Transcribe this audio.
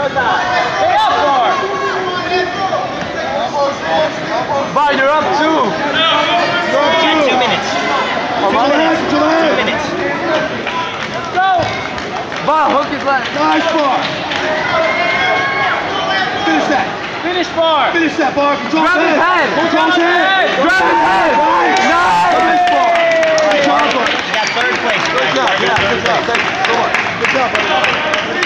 Bar, you're up 2. You're up 2. 2 minutes. 2 minutes. 2 minutes. Let's go. Bar, hook his leg. Nice, Bar. Finish that. Finish Bar. Finish that, Bar. Control Grab his head. Control his head. Grab his head. Nice. Nice, Bar. Good job, Bar. You got 3rd place. Good job. Yeah, good job. Thank you so much. Good job, buddy.